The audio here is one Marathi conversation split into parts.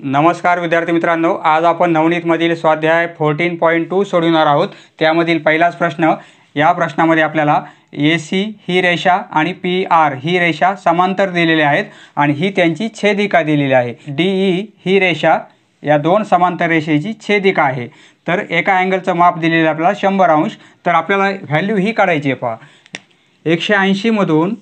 नमस्कार विद्यार्थी मित्रांनो, आज आपण नवनीतमधील स्वाध्याय 14.2 सोडवणार आहोत। त्यामधील पहिलाच प्रश्न, या प्रश्नामध्ये आपल्याला AC ही रेषा आणि PR ही रेषा समांतर दिलेली आहेत आणि ही त्यांची छेदिका दिलेली आहे। DE ही रेषा या दोन समांतर रेषेची छेदिका आहे। तर एका अँगलचं माप दिलेलं आपल्याला 100 अंश। तर आपल्याला व्हॅल्यू ही काढायची आहे। पहा, 180 मधून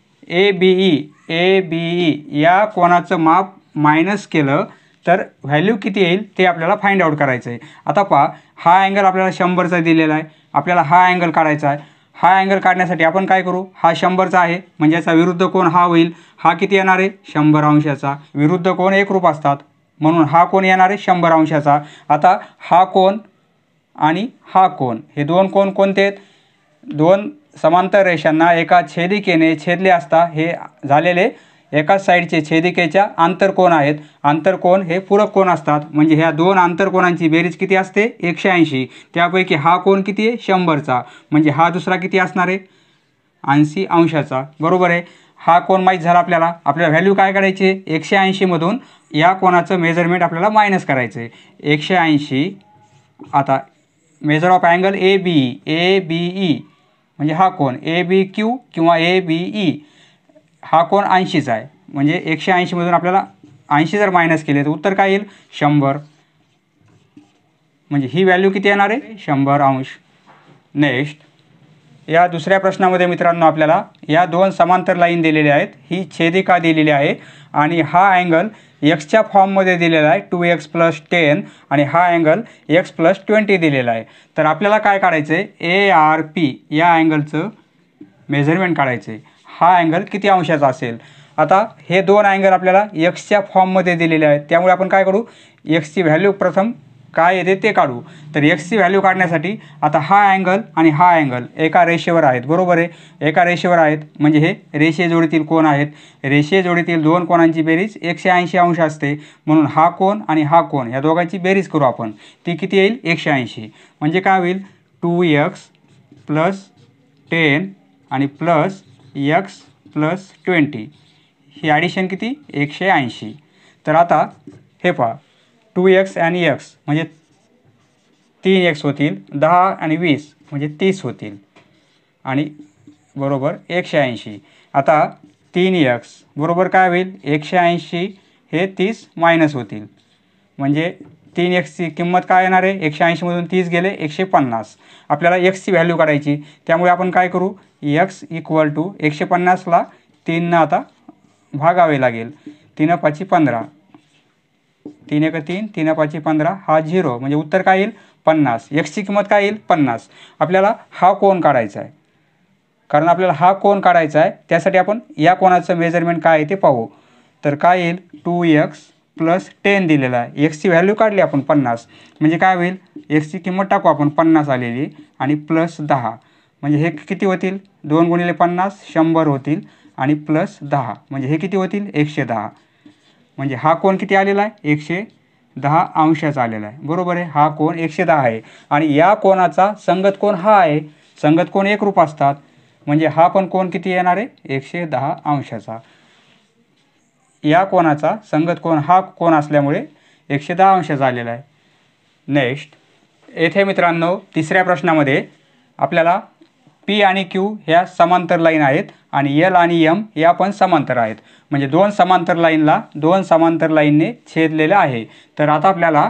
ABE या कोणाचं माप मायनस केलं तर व्हॅल्यू किती येईल ते आपल्याला फाइंड आउट करायचं आहे। आता पहा, हा अँगल आपल्याला 100चा दिलेला आहे, आपल्याला हा अँगल काढायचा आहे। हा अँगल काढण्यासाठी आपण काय करू, हा 100चा आहे म्हणजे याचा विरुद्ध कोन हा होईल। हा किती येणार आहे, 100 अंशाचा। विरुद्ध कोन एकरूप असतात म्हणून हा कोन येणार आहे 100 अंशाचा। आता हा कोन आणि हा कोन, हे दोन कोन कोणते आहेत? दोन समांतर रेषांना एका छेदिकेने छेदले असता हे झालेले एकाच साईडचे छेदिकेच्या आंतरकोन आहेत। आंतरकोन हे पूरक कोन असतात म्हणजे ह्या दोन आंतरकोनांची बेरीज किती असते, 180। त्यापैकी हा कोन किती आहे, 100चा, म्हणजे हा दुसरा किती असणार आहे, 80 अंशाचा। बरोबर आहे। हा कोन माहीत झाला आपल्याला। आपल्याला व्हॅल्यू काय काढायची आहे, 180 मधून या कोनाचं मेजरमेंट आपल्याला मायनस करायचं आहे। 180, आता मेजर ऑफ अँगल ABE म्हणजे हा कोन ABQ किंवा ABE, हा कोन 80चा आहे म्हणजे 180 मधून आपल्याला 80 जर मायनस केले तर उत्तर काय येईल, 100। म्हणजे ही व्हॅल्यू किती येणार आहे, 100 अंश। नेक्स्ट, या दुसऱ्या प्रश्नामध्ये मित्रांनो आपल्याला या दोन समांतर लाईन दिलेल्या आहेत, ही छेदिका दिलेली आहे आणि हा अँगल एक्सच्या फॉर्ममध्ये दिलेला आहे 2x + 10 आणि हा अँगल x + 20 दिलेला आहे। तर आपल्याला काय काढायचं आहे, ARP या अँगलचं मेजरमेंट काढायचं आहे। हा अँगल किती अंशाचा असेल? आता हे दोन अँगल आपल्याला एक्सच्या फॉर्ममध्ये दिलेले आहेत त्यामुळे आपण काय करू, एक्सची व्हॅल्यू प्रथम काय येते ते काढू। तर एक्सची व्हॅल्यू काढण्यासाठी आता हा अँगल आणि हा अँगल एका रेषेवर आहेत। बरोबर आहे, एका रेषेवर आहेत म्हणजे हे रेषेजोडीतील कोन आहेत। रेषेजोडीतील दोन कोनांची बेरीज 180 अंश असते म्हणून हा कोन आणि हा कोन या दोघांची बेरीज करू आपण, ती किती येईल, 180। म्हणजे काय होईल, 2x + 10 आणि प्लस x + 20, ही ॲडिशन किती, 180। तर आता हे पहा, 2x आणि x म्हणजे 3x होतील, 10 आणि 20 म्हणजे 30 होतील आणि बरोबर 180। आता 3x बरोबर काय होईल, 180 हे 30 मायनस होतील म्हणजे 3xची किंमत काय येणार आहे, 180 मधून 30 गेले 150। आपल्याला xची व्हॅल्यू काढायची त्यामुळे आपण काय करू, x = 150ला 3 आता भागावे लागेल। 3 × 5 = 15, 3 × 3 3 × 5 = 15, हा 0 म्हणजे उत्तर काय येईल, 50। एक्सची किंमत काय येईल, 50। आपल्याला हा कोन काढायचा आहे, कारण आपल्याला हा कोन काढायचा आहे त्यासाठी आपण या कोनाचं मेजरमेंट काय आहे ते पाहू। तर काय येईल, 2x + 10 दिलेला आहे, एक्सची व्हॅल्यू काढली आपण 50 म्हणजे काय होईल, एक्सची किंमत टाकू आपण 50 आलेली आणि +10 म्हणजे हे किती होतील, 2 × 50 100 होतील आणि +10 म्हणजे हे किती होतील, 110। म्हणजे हा कोन किती आलेला आहे, 110 अंशाचा आलेला आहे। बरोबर आहे, हा कोन 110 आहे आणि या कोनाचा संगत कोन हा आहे। संगत कोन एकरूप असतात म्हणजे हा पण कोन किती येणार आहे, 110 अंशाचा। या कोनाचा संगत कोन हा कोन असल्यामुळे 110 अंशाचा आलेला आहे। नेक्स्ट, येथे मित्रांनो तिसऱ्या प्रश्नामध्ये आपल्याला P आणि Q ह्या समांतर लाईन आहेत आणि L आणि M या पण समांतर आहेत म्हणजे दोन समांतर लाईनला दोन समांतर लाईनने छेदलेले आहे। तर आता आपल्याला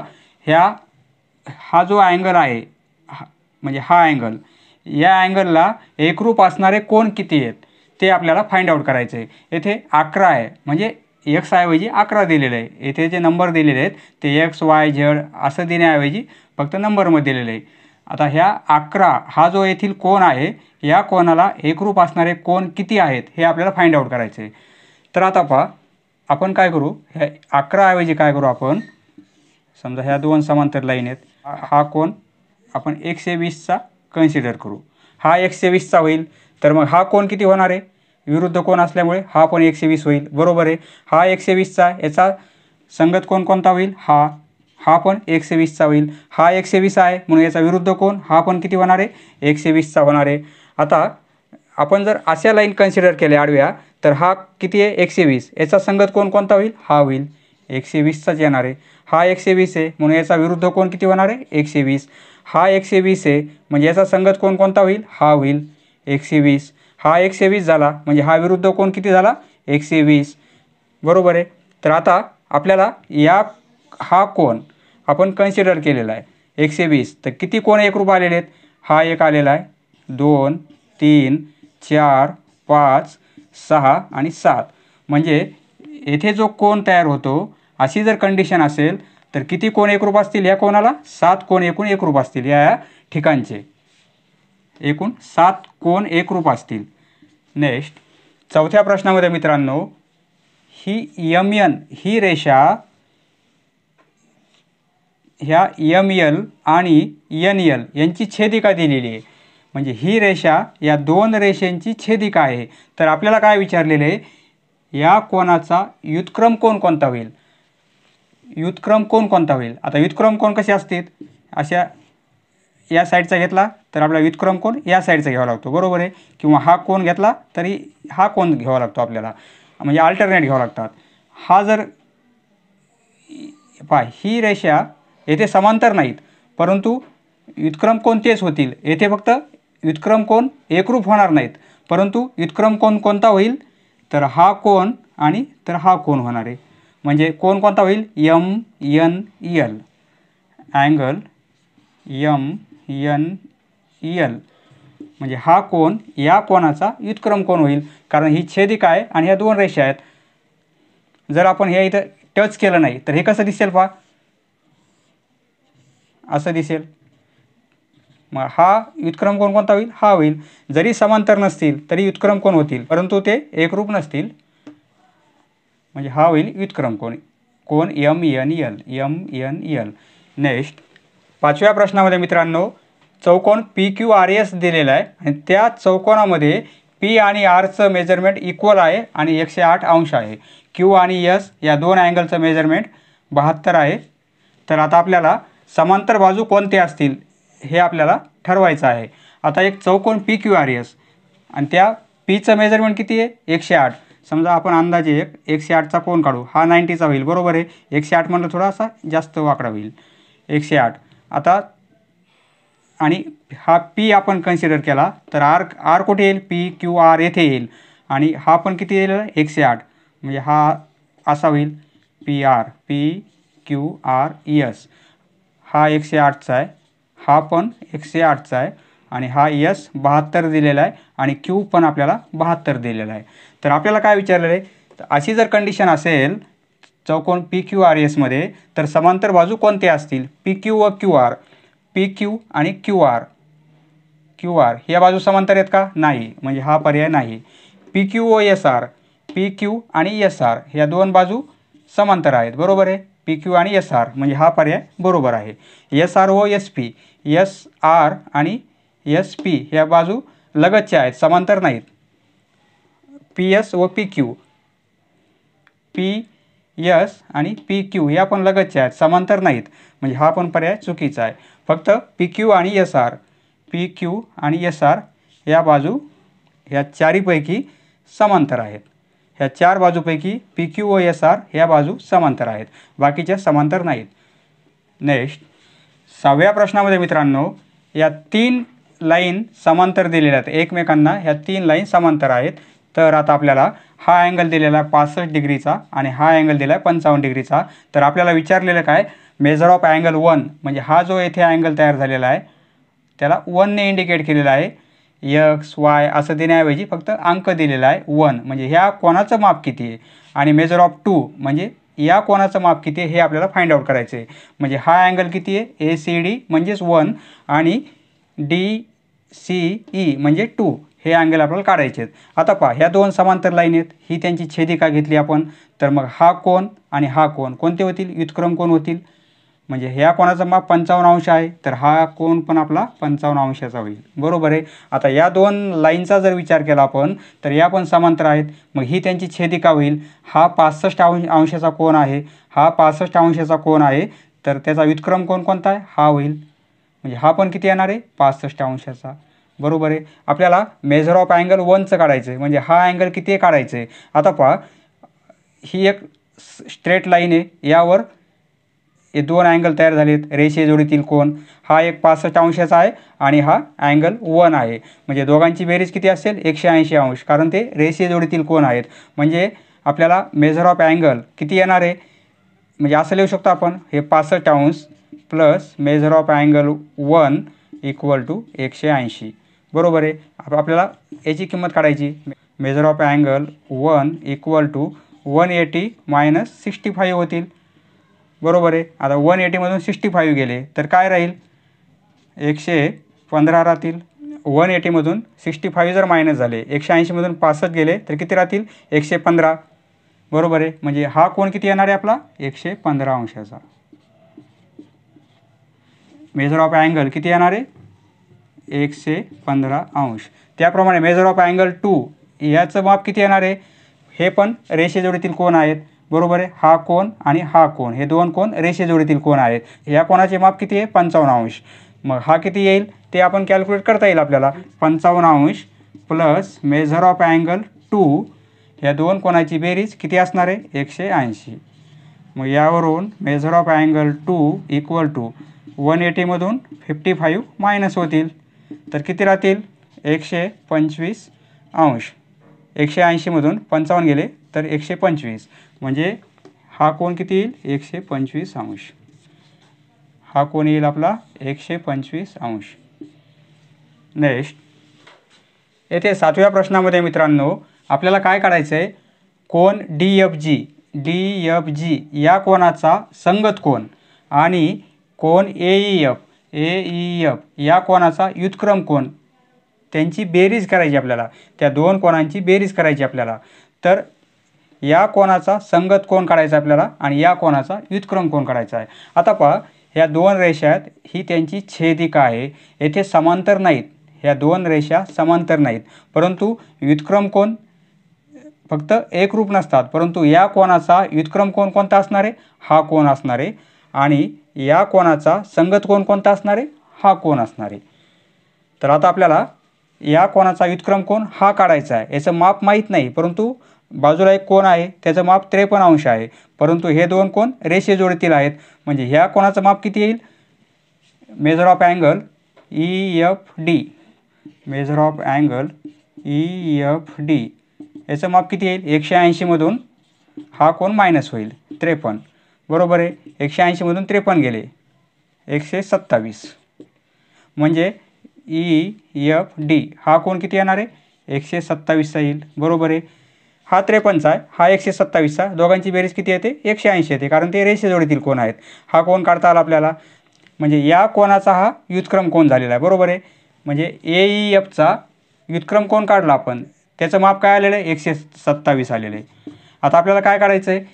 हा जो अँगल आहे म्हणजे हा अँगल, या अँगलला एकरूप असणारे कोन किती आहेत ते आपल्याला फाइंड आउट करायचे आहे। येथे 11 आहे म्हणजे x ऐवजी 11 दिलेले आहे। येथे जे नंबर दिलेले आहेत ते x y z असं देण्याऐवजी फक्त नंबरमध्ये दिलेले आहे। आता ह्या 11 हा जो येथील कोन आहे, या कोनाला एकरूप असणारे कोन किती आहेत हे आपल्याला फाइंड आउट करायचे आहे। तर आता पहा, आपण काय करू, ह्या 11 ऐवजी काय करू, आपण समजा ह्या दोन समांतर लाईन आहेत, हा कोन आपण 120चा कन्सिडर करू, हा 120चा होईल। तर मग हा कोन किती होणार आहे, विरुद्ध कोन असल्यामुळे हा पण 120 होईल। बरोबर आहे, हा 120चा, याचा संगत कोन कोणता होईल, हा पण 120चा होईल। हा 120 आहे म्हणून याचा विरुद्ध कोन हा पण किती होणार आहे, 120चा होणार आहे। आता आपण जर अशा लाईन कन्सिडर केल्या आडव्या तर हा किती आहे, 120, याचा संगत कोन कोणता होईल, हा होईल 120चाच येणार आहे. हा 120 आहे म्हणून याचा विरुद्ध कोण किती होणार आहे 120. हा 120 आहे म्हणजे याचा संगत कोण कोणता होईल हा होईल 120. हा 120 झाला म्हणजे हा विरुद्ध कोण किती झाला 120. बरोबर आहे. तर आता आपल्याला हा कोण आपण कन्सिडर केलेला आहे 120. तर किती कोण एकरूप आलेले आहेत हा एक आलेला आहे 2 3 4 5 6 आणि 7. म्हणजे येथे जो कोण तयार होतो अशी जर कंडिशन असेल तर किती कोण एकरूप असतील या कोणाला 7 कोण एकूण एकरूप असतील या ठिकाणचे एकूण 7 कोण एकरूप असतील. नेक्स्ट चौथ्या प्रश्नामध्ये मित्रांनो ही MN ही रेषा ह्या ML आणि NL यांची छेदिका दिलेली आहे. म्हणजे ही रेषा या दोन रेषांची छेदिका आहे. तर आपल्याला काय विचारलेले आहे या कोणाचा व्युत्क्रम कोण कोणता होईल. व्युत्क्रम कोण कोणता होईल. आता व्युत्क्रम कोण कसे असतील अशा या साईडचा घेतला तर आपला व्युत्क्रम कोण या साईडचा घ्यावा लागतो बरोबर आहे. किंवा हा कोण घेतला तरी हा कोण घ्यावा लागतो आपल्याला म्हणजे अल्टरनेट घ्यावं लागतात. हा जर ही रेषा येथे समांतर नाहीत परंतु व्युत्क्रम कोण तेच होतील. येथे फक्त व्युत्क्रम कोण एकरूप होणार नाहीत परंतु व्युत्क्रम कोण कोणता होईल तर हा कोण आणि तर हा कोण होणार आहे. म्हणजे कोण कोणता होईल MNL अँगल MNL म्हणजे हा कोण या कोणाचा व्युत्क्रम कोण होईल कारण ही छेदिका आहे आणि ह्या दोन रेषा आहेत. जर आपण हे इथं टच केलं नाही तर हे कसं दिसेल पहा असं दिसेल. मग हा व्युत्क्रम कोण कोणता होईल हा होईल. जरी समांतर नसतील तरी व्युत्क्रम कोण होतील परंतु ते एकरूप नसतील म्हणजे हा होईल व्युत्क्रम कोण MNL. नेक्स्ट पाचव्या प्रश्नामध्ये मित्रांनो चौकोन PQRS दिलेला आहे आणि त्या चौकोनामध्ये P आणि Rचं मेजरमेंट इक्वल आहे आणि 108 अंश आहे. Q आणि S या दोन अँगलचं मेजरमेंट 72 आहे. तर आता आपल्याला समांतर बाजू कोणते असतील हे आपल्याला ठरवायचं आहे. आता एक चौकोन PQRS आणि त्या Pचं मेजरमेंट किती आहे 108. समजा आपण अंदाजे 108चा कोन काढू हा 90चा होईल बरोबर आहे. 108 म्हणलं थोडासा जास्त वाकडा होईल 108. आता आणि हा P आपण कन्सिडर केला तर R कुठे येईल PQR येथे येईल आणि हा पण किती येईल 108 म्हणजे हा असा होईल PQRS. हा 108चा आहे हा पण 108चा आहे आणि हा S 72 दिलेला आहे आणि Q पण आपल्याला 72 दिलेला आहे. तर आपल्याला काय विचारलेलं आहे तर अशी जर कंडिशन असेल चौकोन PQRS मध्ये तर समांतर बाजू कोणते असतील PQ व QR. PQ आणि QR ह्या बाजू समांतर आहेत का नाही म्हणजे हा पर्याय नाही. PQ व SR PQ आणि SR ह्या दोन बाजू समांतर आहेत बरोबर आहे. PQ आणि SR म्हणजे हा पर्याय बरोबर आहे. SR व SP SR आणि SP ह्या बाजू लगतच्या आहेत समांतर नाहीत. PS व PQ PS आणि PQ या पण लगतच्या आहेत समांतर नाहीत म्हणजे हा पण पर्याय चुकीचा आहे. फक्त PQ आणि SR या बाजू ह्या चारीपैकी समांतर आहेत. ह्या चार बाजूपैकी PQ व SR ह्या बाजू समांतर आहेत बाकीच्या समांतर नाहीत. नेक्स्ट सहाव्या प्रश्नामध्ये मित्रांनो या तीन लाईन समांतर दिलेल्या आहेत एकमेकांना. ह्या तीन लाईन समांतर आहेत. तर आता आपल्याला हा अँगल दिलेला आहे 65 डिग्रीचा आणि हा अँगल दिला आहे 55 डिग्रीचा. तर आपल्याला विचारलेलं काय मेजर ऑफ अँगल 1 म्हणजे हा जो येथे अँगल तयार झालेला आहे त्याला 1ने इंडिकेट केलेला आहे. X Y असं देण्याऐवजी फक्त अंक दिलेला आहे 1 म्हणजे ह्या कोणाचं माप किती आहे आणि मेजर ऑफ 2 म्हणजे या कोणाचं माप किती आहे हे आपल्याला फाइंड आउट करायचं आहे. म्हणजे हा अँगल किती आहे ACD म्हणजेच 1 आणि DCE म्हणजे 2 हे अँगल आपल्याला काढायचे आहेत. आता पहा ह्या दोन समांतर लाईन आहेत ही त्यांची छेदिका घेतली आपण तर मग हा कोन आणि हा कोन कोणते होतील व्युत्क्रम कोन होतील. म्हणजे ह्या कोणाचं माप 55 अंश आहे तर हा कोन पण आपला 55 अंशाचा होईल बरोबर आहे. आता या दोन लाईनचा जर विचार केला आपण तर या पण समांतर आहेत मग ही त्यांची छेदिका होईल. हा 65 अंशाचा कोन आहे हा 65 अंशाचा कोन आहे तर त्याचा व्युत्क्रम कोन कोणता आहे हा होईल म्हणजे हा पण किती येणार आहे 65 अंशाचा बरोबर आहे. आपल्याला मेजर ऑफ अँगल 1चं काढायचं आहे म्हणजे हा अँगल किती काढायचं आहे. आता पहा ही एक स्ट्रेट लाईन आहे, यावर हे दोन अँगल तयार झालेत रेषीय जोडीतील कोन. हा एक 65 अंशाचा आहे आणि हा अँगल 1 आहे. म्हणजे दोघांची बेरीज किती असेल 180 अंश, कारण ते रेषीय जोडीतील कोन आहेत. म्हणजे आपल्याला मेजर ऑफ अँगल किती येणार आहे, म्हणजे असं लिहू शकतो आपण, हे 65 अंश plus measure of angle 1 equal to 180. बरोबर आहे. आपल्याला याची किंमत काढायची. Measure of angle 1 equal to 180 minus 65 होतील. बरोबर आहे. आता 180मधून 65 गेले तर काय राहील, 115 राहतील. 180मधून 65 जर मायनस झाले, 180मधून 65 गेले तर किती राहतील 115. बरोबर आहे. म्हणजे हा कोण किती येणार आहे आपला 115 अंशाचा. मेजर ऑफ अँगल किती येणार आहे 115 अंश. त्याप्रमाणे मेजर ऑफ अँगल 2 याचं माप किती येणार आहे, हे पण रेषीय जोडीतील कोन आहेत. बरोबर आहे. हा कोन आणि हा कोन, हे दोन कोन रेषीय जोडीतील कोन आहेत. या कोनाचे माप किती आहे 55 अंश. मग हा किती येईल ते आपण कॅल्क्युलेट करता येईल आपल्याला. 55 अंश प्लस मेजर ऑफ अँगल 2, या दोन कोनाची बेरीज किती असणार आहे 180. मग यावरून measure of angle 2 equal to 180मधून 55 मायनस होतील तर किती राहतील 125 अंश. 180मधून 55 गेले तर 125, म्हणजे हा कोन किती येईल 125 अंश. हा कोन येईल आपला 125 अंश. नेक्स्ट, येथे 7व्या प्रश्नामध्ये मित्रांनो आपल्याला काय काढायचं आहे, कोन DFG या कोनाचा संगत कोन आणि कोन AEF या कोनाचा व्युत्क्रम कोन, त्यांची बेरीज करायची आपल्याला. त्या दोन कोनांची बेरीज करायची आपल्याला. तर या कोनाचा संगत कोन काढायचा आपल्याला आणि या कोनाचा व्युत्क्रम कोन काढायचा आहे. आता पहा, ह्या दोन रेषा आहेत, ही त्यांची छेदिका आहे. येथे समांतर नाहीत, ह्या दोन रेषा समांतर नाहीत, परंतु व्युत्क्रम कोन फक्त एकरूप नसतात. परंतु या कोनाचा व्युत्क्रम कोन कोणता असणार आहे, हा कोन असणार आहे. आणि या कोनाचा संगत कोन कोणता असणार आहे, हा कोन असणार आहे. तर आता आपल्याला या कोनाचा व्युत्क्रम कोन हा काढायचा आहे. याचं माप माहीत नाही, परंतु बाजूला एक कोन आहे त्याचं माप 53 अंश आहे. परंतु हे दोन कोन रेषीय जोडीतील आहेत. म्हणजे ह्या कोनाचं माप किती येईल, measure of angle EFD, measure of angle EFD याचं माप किती येईल 180मधून हा कोन मायनस होईल 53. बरोबर आहे. 180मधून 53 गेले 127, म्हणजे EFD हा कोन किती येणार आहे 127चा येईल. बरोबर आहे. हा 53चा आहे, हा 127चा, दोघांची बेरीज किती येते 180 येते, कारण ते रेषीय जोडीतील कोन आहेत. हा कोन काढता आला आपल्याला. म्हणजे या कोनाचा हा व्युत्क्रम कोन झालेला आहे. बरोबर आहे. म्हणजे AEFचा व्युत्क्रम कोन काढला आपण, त्याचं माप काय आलेलं आहे 127 आलेलं आहे. आता आपल्याला काय काढायचं आहे,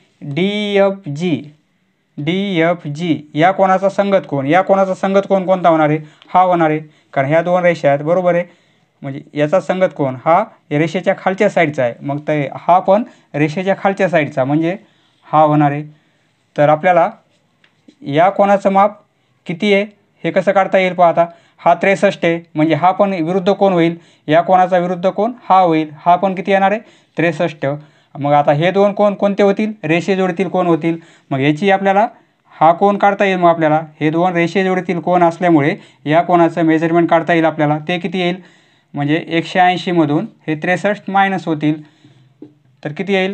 DFG या कोनाचा संगत कोन, या कोनाचा संगत कोन कोणता होणार आहे, हा होणार आहे, कारण ह्या दोन रेषा आहेत. बरोबर आहे. म्हणजे याचा संगत कोन हा रेषेच्या खालच्या साईडचा आहे, मग ते हा पण रेषेच्या खालच्या साईडचा, म्हणजे हा होणार आहे. तर आपल्याला या कोनाचं माप किती आहे हे कसं काढता येईल पहा. आता हा 63 आहे, म्हणजे हा पण विरुद्ध कोन होईल. या कोनाचा विरुद्ध कोन हा होईल, हा पण किती येणार आहे 63. मग आता हे दोन कोन कोणते होतील, रेषीय जोडीतील कोन होतील. मग याची आपल्याला हा कोन काढता येईल. मग आपल्याला हे दोन रेषीय जोडीतील कोन असल्यामुळे या कोनाचं मेजरमेंट काढता येईल आपल्याला. ते किती येईल, म्हणजे 180मधून हे 63 मायनस होतील तर किती येईल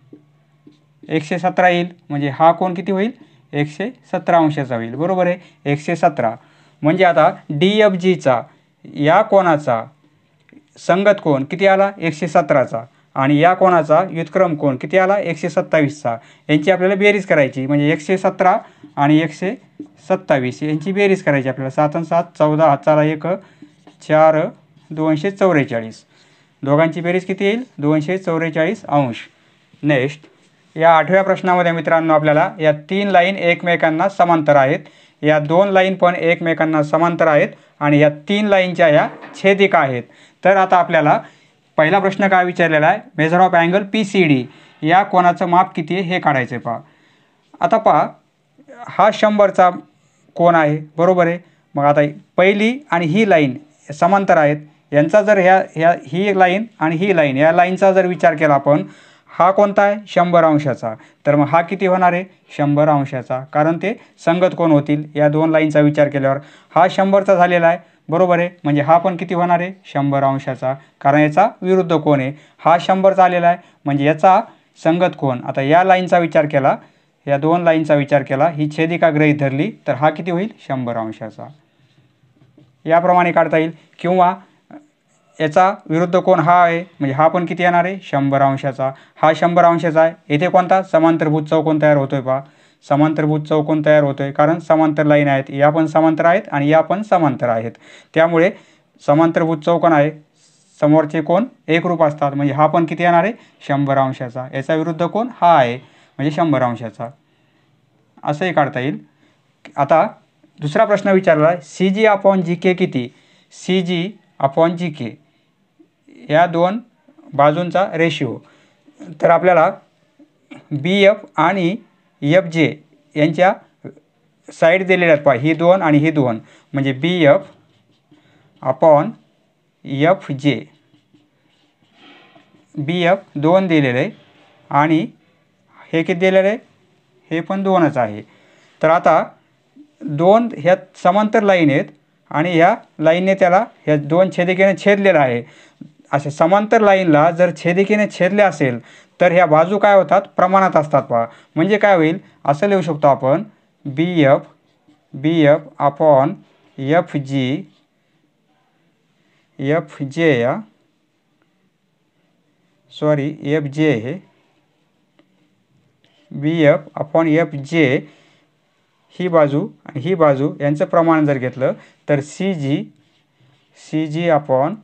117 येईल. म्हणजे हा कोन किती होईल 117 अंशाचा होईल. बरोबर आहे. 117 म्हणजे आता DFGचा या कोनाचा संगत कोन किती आला 117चा आणि या कोनाचा व्युत्क्रम कोन किती आला 127चा. यांची आपल्याला बेरीज करायची. म्हणजे 117 आणि 127 यांची बेरीज करायची आपल्याला. 7 आणि 7 14, हाताला 1 4 244. दोघांची बेरीज किती येईल 244 अंश. नेक्स्ट, या 8व्या प्रश्नामध्ये मित्रांनो आपल्याला या 3 लाईन एकमेकांना समांतर आहेत. या 2 लाईन पण एकमेकांना समांतर आहेत आणि या 3 लाईनच्या या छेदिका आहेत. तर आता आपल्याला पहिला प्रश्न काय विचारलेला आहे, मेजर ऑफ अँगल PCD या कोनाचं माप किती आहे हे काढायचं आहे. पहा आता पहा, हा 100चा कोन आहे. बरोबर आहे. मग आता पहिली आणि ही लाईन समांतर आहेत. यांचा जर ही लाईन आणि ही लाईन या लाईनचा जर विचार केला आपण, हा कोणता आहे 100 अंशाचा, तर मग हा किती होणार आहे 100 अंशाचा, कारण ते संगत कोण होतील या दोन लाईनचा विचार केल्यावर. हा 100चा झालेला आहे बरोबर आहे, म्हणजे हा पण किती होणार आहे 100 अंशाचा, कारण याचा विरुद्ध कोण आहे. हा 100चा आलेला आहे म्हणजे याचा संगत कोण. आता या लाईनचा विचार केला, या दोन लाईनचा विचार केला, ही छेदिका गृहीत धरली तर हा किती होईल 100 अंशाचा. याप्रमाणे काढता येईल. किंवा याचा विरुद्ध कोण हा आहे म्हणजे हा पण किती येणार आहे 100 अंशाचा. हा 100 अंशाचा आहे. येथे कोणता समांतरभुज चौकोन तयार होतोय पहा, समांतरभुज चौकोन तयार होतोय कारण समांतर लाईन आहेत, या पण समांतर आहेत आणि या पण समांतर आहेत, त्यामुळे समांतरभुज चौकोन आहे, समोरचे कोण एकरूप असतात, म्हणजे हा पण किती येणार आहे 100 अंशाचा. याचा विरुद्ध कोण हा आहे म्हणजे 100 अंशाचा, असंही काढता येईल. आता दुसरा प्रश्न विचारला आहे CG अपॉन GK किती. CG अपॉन GK या दोन बाजूंचा रेशिओ. तर आपल्याला BF आणि FJ यांच्या साईड दिलेल्या आहेत पहा, ही दोन आणि ही दोन, म्हणजे BF अपॉन FJ. BF 2 दिलेलं आहे आणि हे किती दिलेलं आहे, हे पण 2च आहे. तर आता दोन ह्या समांतर लाईन आहेत आणि ह्या लाईनने त्याला ह्या दोन छेदिकेने छेदलेला आहे. अशा समांतर लाईनला जर छेदिकेने छेदले असेल तर ह्या बाजू काय होतात प्रमाणात असतात पहा. म्हणजे काय होईल असं लिहू शकतो आपण BF अपॉन FJ या FJ हे BF अपॉन FJ ही बाजू आणि ही बाजू यांचं प्रमाण जर घेतलं तर CG अपॉन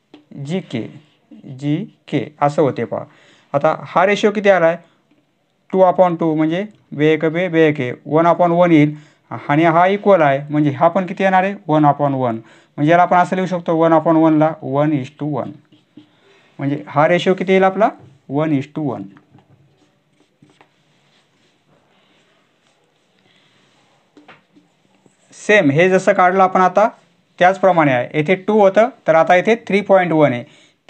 GK असं होते पहा. आता हा रेशो किती आला आहे 2/2 म्हणजे बे बे 1/1 येईल आणि हा इक्वल आहे म्हणजे हा पण किती येणार आहे 1/1. म्हणजे याला आपण असं लिहू शकतो 1/1ला 1:1, म्हणजे हा रेशो किती येईल आपला 1:1. सेम हे जसं काढलं आपण आता त्याचप्रमाणे आहे. येथे 2 होतं तर आता इथे 3.1 आहे,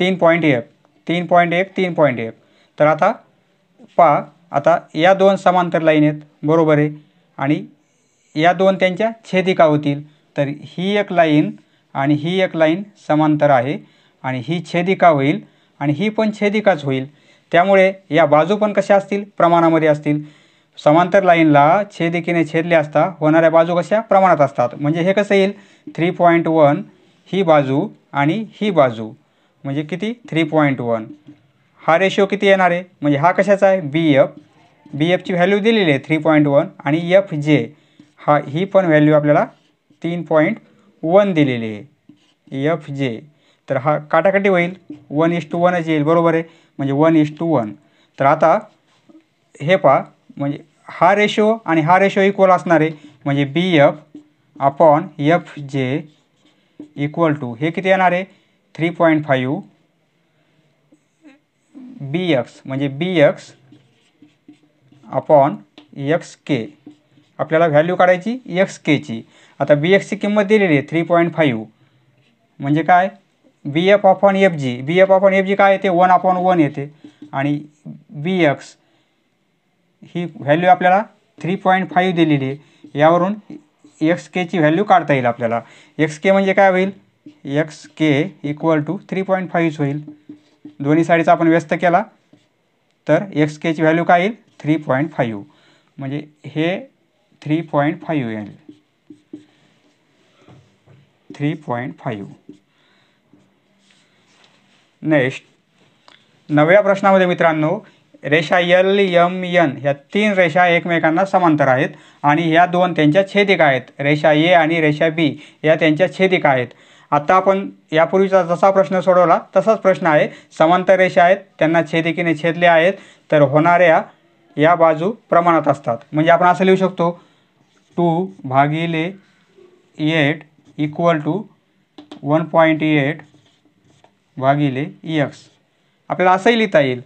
3.1. तर आता पहा, आता या दोन समांतर लाईन आहेत बरोबर आहे आणि या दोन त्यांच्या छेदिका होतील. तर ही एक लाईन आणि ही एक लाईन समांतर आहे आणि ही छेदिका होईल आणि ही पण छेदिकाच होईल. त्यामुळे या बाजू पण कशा असतील प्रमाणामध्ये असतील. समांतर लाईनला छेदिकेने छेदले असता होणाऱ्या बाजू कशा प्रमाणात असतात. म्हणजे हे कसं येईल 3.1 ही बाजू आणि ही बाजू म्हणजे किती 3.1. हा रेशो किती येणार आहे म्हणजे हा कशाचा आहे BFची व्हॅल्यू दिलेली आहे 3.1 आणि FJ ही पण व्हॅल्यू आपल्याला 3.1 दिलेली आहे FJ. तर हा काटाकाटी होईल 1:1च येईल बरोबर आहे, म्हणजे 1:1. तर आता हे पहा, म्हणजे हा रेशो आणि हा रेशो इक्वल असणार आहे म्हणजे BF upon FJ equal to हे किती येणार आहे 3.5 BX म्हणजे BX अपॉन XK. आपल्याला व्हॅल्यू काढायची XKची. आता BXची किंमत दिलेली आहे 3.5 म्हणजे काय BF अपॉन FG काय येते 1/1 येते आणि BX ही व्हॅल्यू आपल्याला 3.5 दिलेली आहे. यावरून XKची व्हॅल्यू काढता येईल आपल्याला. XK म्हणजे काय होईल XK इक्वल टू 3.5 होईल. दोन्ही साईडचा आपण व्यस्त केला तर XKची व्हॅल्यू काय येईल 3.5, म्हणजे हे 3.5 येईल 3.5. नेक्स्ट 9व्या प्रश्नामध्ये मित्रांनो रेषा LMN ह्या 3 रेषा एकमेकांना समांतर आहेत आणि ह्या दोन त्यांच्या छेदिका आहेत. रेषा A आणि रेषा B या त्यांच्या छेदिका आहेत. आता आपण यापूर्वीचा जसा प्रश्न सोडवला तसाच प्रश्न आहे. समांतर रेषा आहेत, त्यांना छेदिकेने छेदले आहेत, तर होणाऱ्या या बाजू प्रमाणात असतात. म्हणजे आपण असं लिहू शकतो 2/8 इक्वल टू 1.8 भागिले x. आपल्याला असंही लिहिता येईल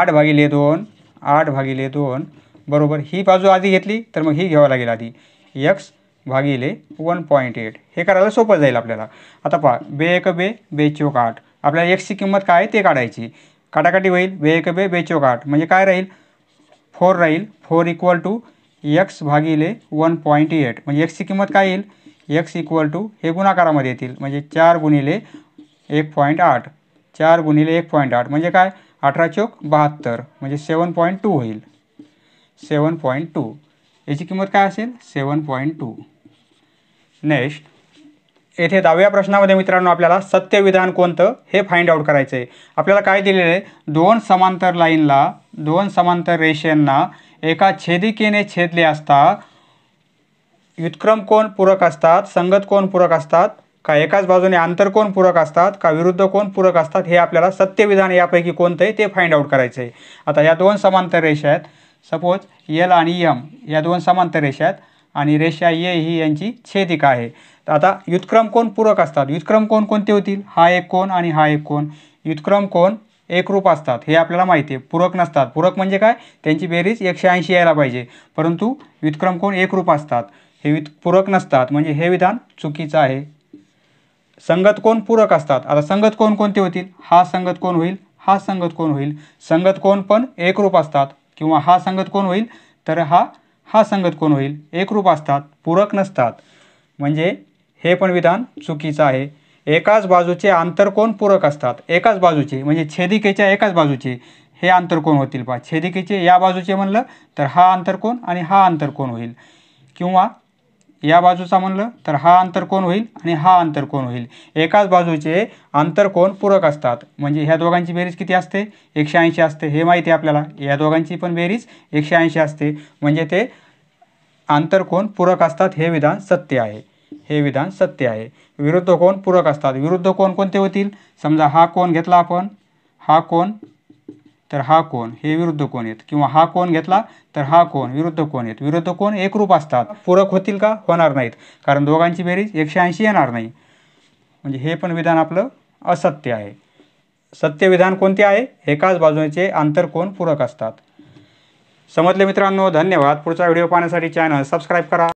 8/2 बरोबर. ही बाजू आधी घेतली तर मग ही घ्यावं लागेल आधी x भागिले 1.8. हे करायला सोपं जाईल आपल्याला. आता पहा बे 4 8. आपल्याला x ची किंमत काय आहे ते काढायची. काटाकाटी होईल, 2 1 2 2 चौक 8 म्हणजे काय राहील 4 राहील. 4 इक्वल टू x भागिले 1.8 म्हणजे एक्सची किंमत काय येईल x इक्वल टू हे गुणाकारामध्ये येतील म्हणजे 4 गुणिले 1.8 4 गुणिले 1.8 म्हणजे काय 18 चौक 72 म्हणजे 7.2 होईल. 7.2 याची किंमत काय असेल 7.2. नेक्स्ट येथे 10व्या प्रश्नामध्ये मित्रांनो आपल्याला सत्य विधान कोणतं हे फाइंड आउट करायचं आहे. आपल्याला काय दिलेलं आहे दोन समांतर रेषांना एका छेदिकेने छेदले असता व्युत्क्रम कोण पूरक असतात, संगत कोण पूरक असतात का एकाच बाजूने आंतरकोन पूरक असतात का विरुद्ध कोण पूरक असतात हे आपल्याला सत्य विधान यापैकी कोणतं आहे ते फाइंड आउट करायचं आहे. आता या दोन समांतर रेषा आहेत, सपोज L आणि M या दोन समांतर रेषा आहेत आणि रेषा A ही यांची छेदिका आहे. तर आता व्युत्क्रम कोण पूरक असतात, व्युत्क्रम कोण कोणते होतील हा एक कोण आणि हा एक कोण. व्युत्क्रम कोण एकरूप असतात हे आपल्याला माहिती आहे, पूरक नसतात. पूरक म्हणजे काय त्यांची बेरीज 180 यायला पाहिजे, परंतु व्युत्क्रम कोण एकरूप असतात हे पूरक नसतात म्हणजे हे विधान चुकीचं आहे. संगत कोण पूरक असतात, आता संगत कोण कोणते होतील हा संगत कोण होईल, हा संगत कोण होईल. संगत कोण पण एकरूप असतात किंवा हा संगत कोण होईल तर हा संगत कोण होईल, एकरूप असतात पूरक नसतात म्हणजे हे पण विधान चुकीचं आहे. एकाच बाजूचे आंतरकोन पूरक असतात, एकाच बाजूचे म्हणजे छेदिकेच्या एकाच बाजूचे हे आंतरकोन होतील. पहा छेदिकेचे या बाजूचे म्हणलं तर हा आंतरकोन आणि हा आंतरकोन होईल, किंवा या बाजूचा म्हणलं तर हा आंतरकोन होईल आणि हा आंतरकोन होईल. एकाच बाजूचे आंतरकोन पूरक असतात म्हणजे ह्या दोघांची बेरीज किती असते 180 असते हे माहिती आहे आपल्याला. या दोघांची पण बेरीज 180 असते म्हणजे ते आंतरकोन पूरक असतात हे विधान सत्य आहे, हे विधान सत्य आहे. विरुद्ध कोण पूरक असतात, विरुद्ध कोण कोणते होतील समजा हा कोण घेतला आपण हा कोण तर हा कोण हे विरुद्ध कोण आहेत, किंवा हा कोण घेतला तर हा कोण विरुद्ध कोण आहेत. विरुद्ध कोण एकरूप असतात, पूरक होतील का होणार नाहीत कारण दोघांची बेरीज 180 येणार नाही म्हणजे हे पण विधान आपलं असत्य आहे. सत्य विधान कोणते आहे एकाच बाजूचे आंतरकोन पूरक असतात. समजले मित्रांनो, धन्यवाद. पुढचा व्हिडिओ पाहण्यासाठी चॅनल सबस्क्राईब करा.